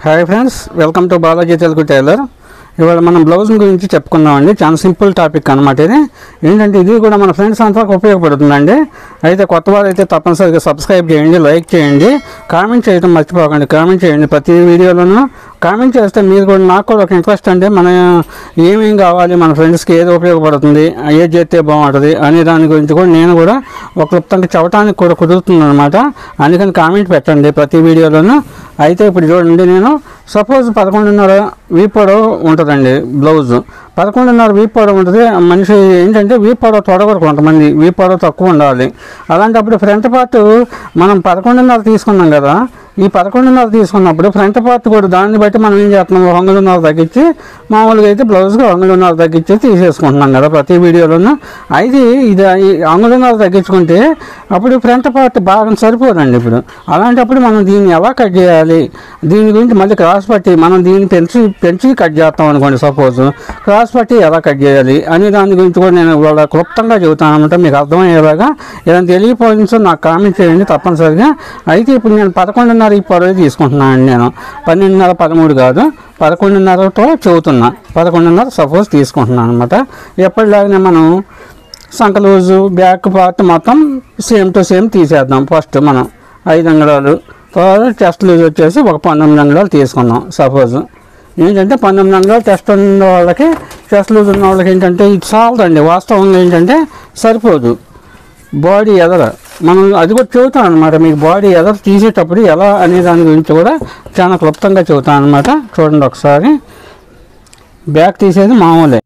Hi friends, welcome to Balaji Telugu tailor. ఇవాళ మనం blouse గురించి చెప్పుకుందామండి. చాలా సింపుల్ టాపిక్ అనమాట. ఇది ఏంటంటే ఇది కూడా మన ఫ్రెండ్స్ అంతా ఉపయోగపడుతుందండి. అయితే కొత్త వారు అయితే తప్పనిసరిగా సబ్స్క్రైబ్ చేయండి, లైక్ చేయండి, కామెంట్ చేయడం మర్చిపోకండి. కామెంట్ చేయండి, ప్రతి వీడియోలోనూ కామెంట్ చేస్తే మీరు కూడా నాకు కూడా ఒక ఇంట్రెస్ట్ అంటే మన ఏమేం కావాలి, మన ఫ్రెండ్స్కి ఏది ఉపయోగపడుతుంది, ఏది చేస్తే బాగుంటుంది అనే దాని గురించి కూడా నేను కూడా ఒక క్లుప్తంగా చెప్పడానికి కూడా కుదురుతుంది అనమాట. అందుకని కామెంట్ పెట్టండి ప్రతి వీడియోలోనూ. అయితే ఇప్పుడు చూడండి, నేను సపోజ్ 11:30 వీప్ పొడవు ఉంటుందండి బ్లౌజ్. 11:30 వీప్ పొడవు ఉంటుంది. మనిషి ఏంటంటే వీప్ పొడవు తొడగరు, కొంతమంది వీప్ పొడవు తక్కువ ఉండాలి. అలాంటప్పుడు ఫ్రంట్ పార్ట్ మనం 11:30 తీసుకున్నాం కదా, ఈ 11:30 తీసుకున్నప్పుడు ఫ్రంట్ పార్ట్ కూడా దాన్ని బట్టి మనం ఏం చేస్తున్నాం, 1:30 తగ్గించి మామూలుగా అయితే బ్లౌజ్కి 1:30 తగ్గించి తీసేసుకుంటున్నాం కదా ప్రతి వీడియోలోనూ. అయితే ఇది 1:30 తగ్గించుకుంటే అప్పుడు ఫ్రంట్ పార్ట్ బాగా సరిపోదండి. ఇప్పుడు అలాంటప్పుడు మనం దీన్ని ఎలా కట్ చేయాలి, దీని గురించి మళ్ళీ క్రాస్ పట్టి మనం దీన్ని పెంచి కట్ చేస్తాం అనుకోండి. సపోజ్ క్రాస్ పట్టి ఎలా కట్ చేయాలి అనే దాని గురించి కూడా నేను ఇవాళ క్లుప్తంగా చెబుతాను అనమాట. మీకు అర్థమయ్యేలాగా ఏదైనా తెలియపోయిందో నాకు కామెంట్ చేయండి తప్పనిసరిగా. అయితే ఇప్పుడు నేను 11:30 ఈ పొడవు తీసుకుంటున్నాను. నేను 12:30 13 కాదు, 11:30తో చెబుతున్నా. 11:30 సపోజ్ తీసుకుంటున్నాను అనమాట. ఎప్పటిలాగానే మనం సంక లూజు బ్యాక్ పార్ట్ మొత్తం సేమ్ టు సేమ్ తీసేద్దాం. ఫస్ట్ మనం 5 అంగుళాలు, తర్వాత చెస్ట్ లూజ్ వచ్చేసి ఒక 19 అంగుళాలు తీసుకున్నాం. సపోజ్ ఏంటంటే 19 అంగుళాలు చెస్ట్ ఉన్న వాళ్ళకి, చెస్ట్ లూజ్ ఉన్న వాళ్ళకి ఏంటంటే ఇది చాలదండి. వాస్తవంగా ఏంటంటే సరిపోదు. బాడీ ఎదర మనం అది కూడా చెబుతాం అనమాట. మీకు బాడీ ఎదర తీసేటప్పుడు ఎలా అనే దాని గురించి కూడా చాలా క్లుప్తంగా చెబుతాను అనమాట. చూడండి ఒకసారి. బ్యాక్ తీసేది మామూలే.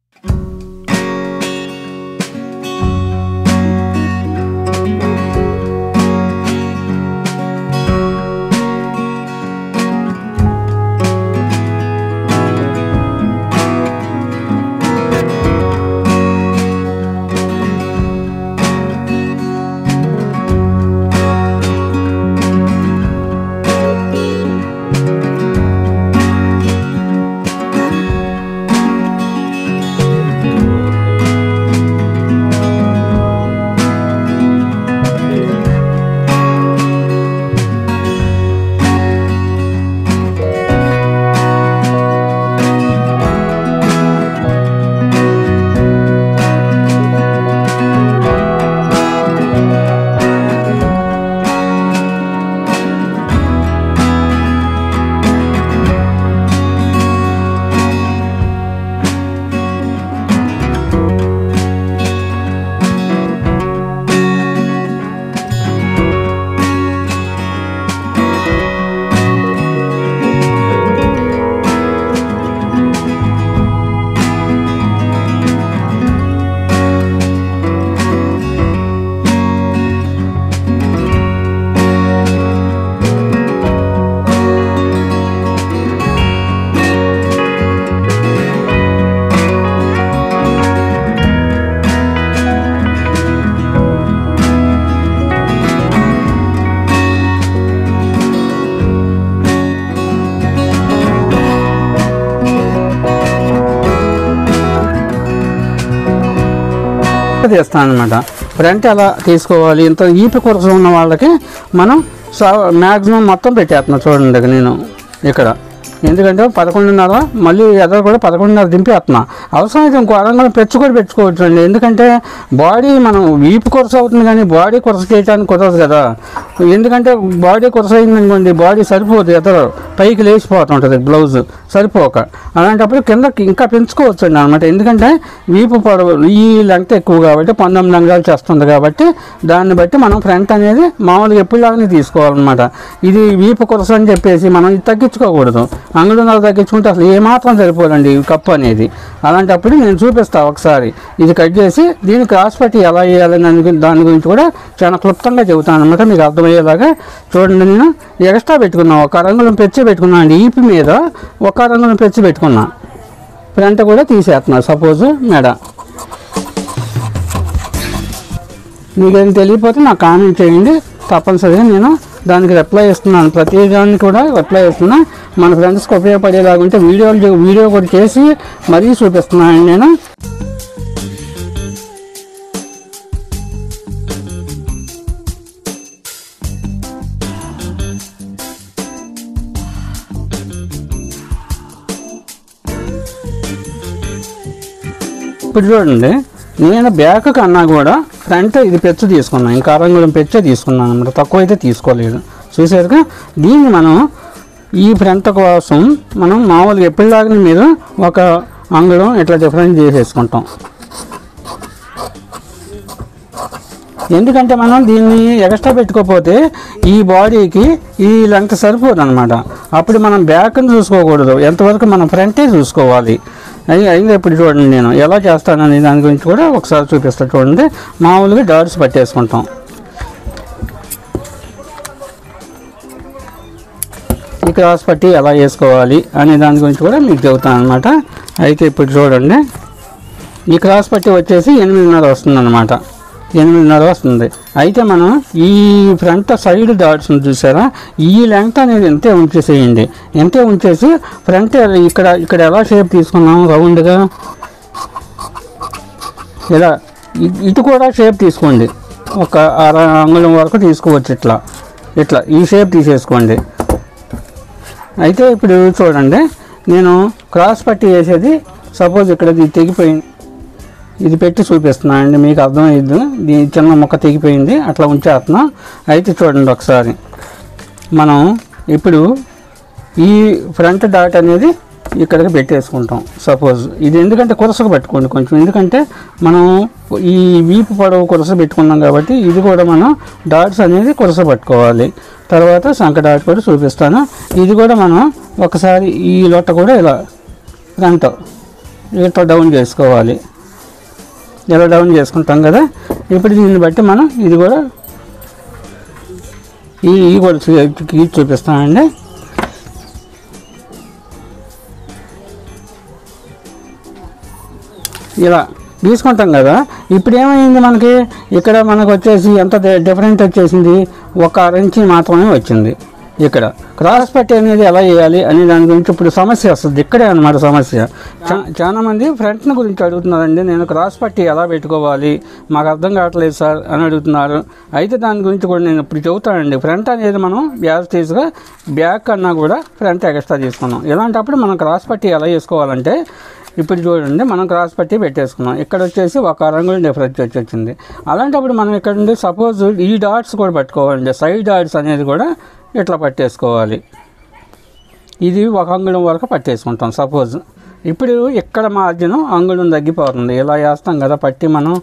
తీస్తాను అనమాట. ఫ్రంట్ ఎలా తీసుకోవాలి, ఇంత ఈపి కొరస ఉన్న వాళ్ళకి మనం మ్యాక్సిమం మొత్తం పెట్టేస్తున్నాను. చూడండి నేను ఇక్కడ, ఎందుకంటే 11:30 మళ్ళీ ఎదర కూడా 11:30 దింపేస్తున్నా. అవసరమైతే ఇంకో అరంగం కూడా పెట్టుకోవచ్చు అండి. ఎందుకంటే బాడీ మనం వీపు కొరస అవుతుంది కానీ బాడీ కొరస చేయడానికి కుదరదు కదా. ఎందుకంటే బాడీ కొరస అయిందనుకోండి, బాడీ సరిపోదు, ఎదర పైకి లేచిపోతుంటుంది బ్లౌజ్ సరిపోక. అలాంటప్పుడు కిందకి ఇంకా పెంచుకోవచ్చు అండి అనమాట. ఎందుకంటే వీపు పొడవు ఈ లెంగ్త్ ఎక్కువ కాబట్టి 19 అంగుళాలు చేస్తుంది కాబట్టి దాన్ని బట్టి మనం ఫ్రంట్ అనేది మామూలుగా ఎప్పుడులాగానే తీసుకోవాలన్నమాట. ఇది వీపు కొరస అని చెప్పేసి మనం ఇది తగ్గించుకోకూడదు. 1:30 తగ్గించుకుంటే అసలు ఏమాత్రం సరిపోదండి కప్పు అనేది. అలాంటప్పుడు నేను చూపిస్తాను ఒకసారి. ఇది కట్ చేసి దీన్ని క్రాస్ పట్టి ఎలా వేయాలని దాని గురించి కూడా చాలా క్లుప్తంగా చెబుతాను అనమాట, మీకు అర్థమయ్యేలాగా. చూడండి, నేను ఎక్స్ట్రా పెట్టుకున్నా, 1 అంగుళం పెంచి పెట్టుకున్నా అండి. ఈపి మీద 1 అంగుళం పెంచి పెట్టుకున్నా. ఫ్రంట్ కూడా తీసేస్తున్నా. సపోజ్ మెడ మీకేం తెలియకపోతే నాకు కామెంట్ చేయండి తప్పనిసరిగా. నేను దానికి రిప్లై ఇస్తున్నాను, ప్రతి దానికి కూడా రిప్లై ఇస్తున్నా. మన ఫ్రెండ్స్కి ఉపయోగపడేలాగా ఉంటే వీడియో కూడా చేసి మరీ చూపిస్తున్నాను నేను. ఇప్పుడు చూడండి, నేను బ్యాక్ కన్నా కూడా ఫ్రంట్ ఇది పెచ్చు తీసుకున్నాను, ఇంకా అరంగుళం పెచ్చే తీసుకున్నాను అనమాట, తక్కువ అయితే తీసుకోలేదు. చూసారుగా, దీన్ని మనం ఈ ఫ్రంట్ కోసం మనం మామూలుగా ఎప్పటిలాగా మీరు ఒక అంగుళం ఇట్లా డిఫరెన్స్ చేసేసుకుంటాం. ఎందుకంటే మనం దీన్ని ఎక్స్ట్రా పెట్టుకోకపోతే ఈ బాడీకి ఈ లెంగ్త్ సరిపోదు అనమాట. అప్పుడు మనం బ్యాక్ని చూసుకోకూడదు, ఎంతవరకు మనం ఫ్రంటే చూసుకోవాలి. అయితే ఇప్పుడు చూడండి, నేను ఎలా చేస్తానని దాని గురించి కూడా ఒకసారి చూపిస్తాను. చూడండి, మామూలుగా డాట్స్ పట్టేసుకుంటాం. ఈ క్రాస్ పట్టి ఎలా వేసుకోవాలి అనే దాని గురించి కూడా మీకు చెబుతాను అనమాట. అయితే ఇప్పుడు చూడండి, ఈ క్రాస్ పట్టి వచ్చేసి 8.5 వస్తుంది అనమాట, 8.5 వస్తుంది. అయితే మనం ఈ ఫ్రంట్ సైడ్ డాట్స్ని చూసారా, ఈ లెంగ్త్ అనేది ఎంతే ఉంచేసేయండి. ఎంతే ఉంచేసి ఫ్రంట్ ఇక్కడ ఎలా షేప్ తీసుకున్నాము రౌండ్గా, ఇలా ఇటు కూడా షేప్ తీసుకోండి, ఒక 1/2 అంగుళం వరకు తీసుకోవచ్చు. ఇట్లా ఈ షేప్ తీసేసుకోండి. అయితే ఇప్పుడు చూడండి, నేను క్రాస్ పట్టి వేసేది సపోజ్ ఇక్కడ ఇది తెగిపోయింది, ఇది పెట్టి చూపిస్తున్నాను అండి, మీకు అర్థమైంది. దీని చిన్న మొక్క తెగిపోయింది, అట్లా ఉంచేస్తున్నాం. అయితే చూడండి ఒకసారి, మనం ఇప్పుడు ఈ ఫ్రంట్ డాట్ అనేది ఇక్కడికి పెట్టేసుకుంటాం. సపోజ్ ఇది ఎందుకంటే కురసకు పెట్టుకోండి కొంచెం, ఎందుకంటే మనం ఈ వీపు పొడవు కురస పెట్టుకున్నాం కాబట్టి ఇది కూడా మనం డాట్స్ అనేది కురస పట్టుకోవాలి. తర్వాత సంక డాట్ కూడా చూపిస్తాను. ఇది కూడా మనం ఒకసారి ఈ లొట్ట కూడా ఇలా ఫ్రంట్ ఇట్లా డౌన్ చేసుకోవాలి. ఇలా డౌన్ చేసుకుంటాం కదా. ఇప్పుడు దీన్ని బట్టి మనం ఇది కూడా ఈ కూడా చూపిస్తానండి. ఇలా తీసుకుంటాం కదా. ఇప్పుడు ఏమైంది, మనకి ఇక్కడ మనకు వచ్చేసి ఎంత డిఫరెంట్ వచ్చేసింది, 1 ఇంచ్ మాత్రమే వచ్చింది. ఇక్కడ క్రాస్ పట్టి అనేది ఎలా వేయాలి అనే దాని గురించి ఇప్పుడు సమస్య వస్తుంది. ఇక్కడే అన్నమాట సమస్య. చాలా మంది ఫ్రంట్ని గురించి అడుగుతున్నారండి, నేను క్రాస్ పట్టి ఎలా పెట్టుకోవాలి, మాకు అర్థం కావట్లేదు సార్ అని అడుగుతున్నారు. అయితే దాని గురించి కూడా నేను ఇప్పుడు చెబుతానండి. ఫ్రంట్ అనేది మనం తీసుగా బ్యాక్ కన్నా కూడా ఫ్రంట్ ఎక్స్ట్రా తీసుకున్నాం. ఇలాంటప్పుడు మనం క్రాస్ పట్టి ఎలా వేసుకోవాలంటే, ఇప్పుడు చూడండి, మనం క్రాస్ పట్టి పెట్టేసుకున్నాం. ఇక్కడ వచ్చేసి 1 అంగుళం డిఫరెన్స్ వచ్చింది. అలాంటప్పుడు మనం ఇక్కడ నుండి సపోజ్ ఈ డాట్స్ కూడా పట్టుకోవాలండి. సైడ్ డాట్స్ అనేది కూడా ఇట్లా పట్టేసుకోవాలి. ఇది 1 అంగుళం వరకు పట్టేసుకుంటాం సపోజ్. ఇప్పుడు ఇక్కడ మార్జిన్ అంగుళం తగ్గిపోతుంది. ఇలా వేస్తాం కదా పట్టి, మనం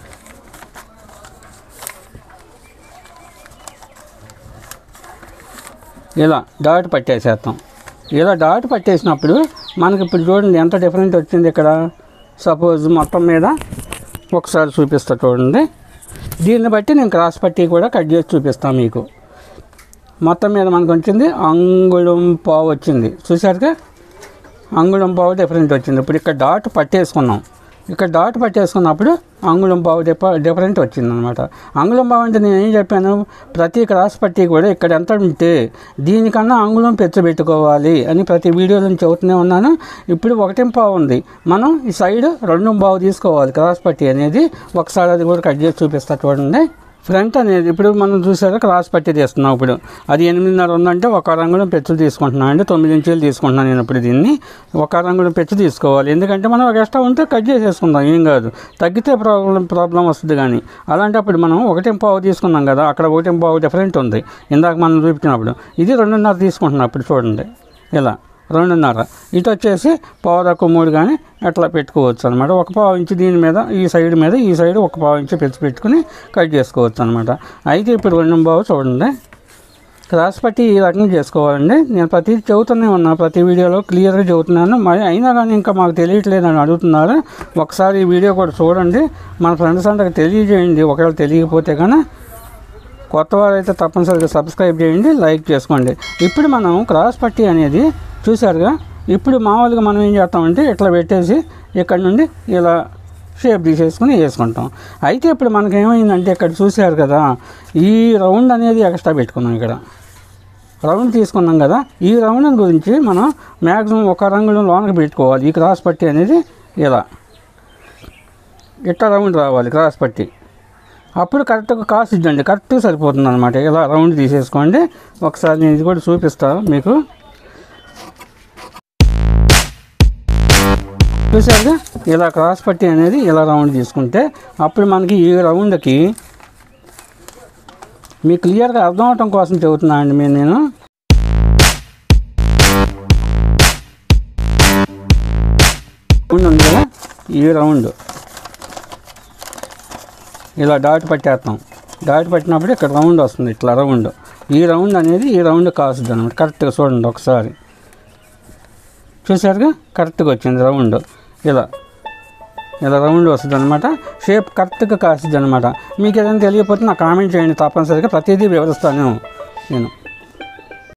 ఇలా డాట్ పట్టేసేస్తాం. ఇలా డాట్ పట్టేసినప్పుడు మనకి ఇప్పుడు చూడండి ఎంత డిఫరెంట్ వచ్చింది. ఇక్కడ సపోజ్ మొత్తం మీద ఒకసారి చూపిస్తా చూడండి. దీన్ని బట్టి నేను క్రాస్ పట్టి కూడా కట్ చేసి చూపిస్తాను మీకు. మొత్తం మీద మనకు వచ్చింది 1.5 అంగుళం వచ్చింది. చూసారుగా, 1.5 అంగుళం డిఫరెంట్ వచ్చింది. ఇప్పుడు ఇక్కడ డాట్ పట్టేసుకున్నాం. ఇక్కడ డాట్ పట్టేసుకున్నప్పుడు 1.5 అంగుళం డిఫరెంట్ వచ్చింది అనమాట. 1.5 అంగుళం అంటే నేను ఏం చెప్పాను, ప్రతి క్రాస్ పట్టి కూడా ఇక్కడ ఎంత ఉంటే దీనికన్నా 1 అంగుళం పెట్టుకోవాలి అని ప్రతి వీడియోలో చెబుతూనే ఉన్నాను. ఇప్పుడు 1.5 ఉంది, మనం ఈ సైడ్ 2.5 తీసుకోవాలి క్రాస్ పట్టి అనేది. ఒకసారి అది కూడా కట్ చేసి చూపిస్తా చూడండి. ఫ్రంట్ అనేది ఇప్పుడు మనం చూసారా క్రాస్ పట్టి తీస్తున్నాం. ఇప్పుడు అది 8.5 ఉందంటే 1 అంగుళం పెచ్చు తీసుకుంటున్నాను అండి. 9 ఇంచులు తీసుకుంటున్నాను నేను. ఇప్పుడు దీన్ని 1 అంగుళం పెచ్చు తీసుకోవాలి. ఎందుకంటే మనం ఒక ఎక్స్ట్రా ఉంటే కట్ చేసేసుకుందాం, ఏం కాదు. తగ్గితే ప్రాబ్లం వస్తుంది. కానీ అలాంటప్పుడు మనం 1.5 తీసుకున్నాం కదా, అక్కడ 1.5 డిఫరెంట్ ఉంది ఇందాక మనం చూపించినప్పుడు. ఇది 2.5 తీసుకుంటున్నాం. ఇప్పుడు చూడండి, ఇలా 2.5. ఇటు వచ్చేసి 2.3 కానీ అట్లా పెట్టుకోవచ్చు అనమాట. 1 ఇంచు దీని మీద ఈ సైడ్ 1 ఇంచు పెట్టుకుని కట్ చేసుకోవచ్చు అనమాట. అయితే ఇప్పుడు 2.5 చూడండి. క్రాస్ పట్టి ఈ రకంగా చేసుకోవాలండి. నేను ప్రతిదీ చెబుతూనే ఉన్నా, ప్రతి వీడియోలో క్లియర్గా చెబుతున్నాను. మరి అయినా కానీ ఇంకా మాకు తెలియట్లేదు అని అడుగుతున్నారు. ఒకసారి ఈ వీడియో కూడా చూడండి, మన ఫ్రెండ్స్ అందరికి తెలియజేయండి. ఒకవేళ తెలియకపోతే కానీ కొత్త వారైతే తప్పనిసరిగా సబ్స్క్రైబ్ చేయండి, లైక్ చేసుకోండి. ఇప్పుడు మనం క్రాస్ పట్టి అనేది చూసారుగా. ఇప్పుడు మామూలుగా మనం ఏం చేస్తామంటే ఇట్లా పెట్టేసి ఇక్కడ నుండి ఇలా షేప్ తీసేసుకుని వేసుకుంటాం. అయితే ఇప్పుడు మనకి ఏమైందంటే ఇక్కడ చూసారు కదా, ఈ రౌండ్ అనేది ఎక్స్ట్రా పెట్టుకున్నాం. ఇక్కడ రౌండ్ తీసుకున్నాం కదా, ఈ రౌండ్ గురించి మనం మ్యాక్సిమం 1 అంగుళం లోనకి పెట్టుకోవాలి. ఈ క్రాస్ పట్టి అనేది ఇలా ఇట్లా రౌండ్ రావాలి క్రాస్ పట్టి. అప్పుడు కరెక్ట్గా కాస్ట్ ఇద్దండి, కరెక్ట్గా సరిపోతుంది అనమాట. ఇలా రౌండ్ తీసేసుకోండి. ఒకసారి నేను ఇది కూడా చూపిస్తాను మీకు. చూసారుగా ఇలా క్రాస్ పట్టి అనేది ఇలా రౌండ్ తీసుకుంటే అప్పుడు మనకి ఈ రౌండ్కి మీకు క్లియర్గా అర్థం అవటం కోసం చెబుతున్నా అండి నేను రౌండ్ ఉంది కదా, ఈ రౌండ్ ఇలా డాట్ పట్టేస్తాం. డాట్ పట్టినప్పుడు ఇక్కడ రౌండ్ వస్తుంది, ఇట్లా రౌండ్. ఈ రౌండ్ అనేది ఈ రౌండ్ కాస్తుంది అనమాట. కరెక్ట్గా చూడండి ఒకసారి, చూసారుగా కరెక్ట్గా వచ్చింది రౌండ్. ఇలా రౌండ్ వస్తుంది అనమాట. షేప్ కరెక్ట్గా కాస్తుంది అనమాట. మీకు ఏదైనా తెలియకపోతే నాకు కామెంట్ చేయండి, తప్పనిసరిగా ప్రతిదీ వివరిస్తాను నేను.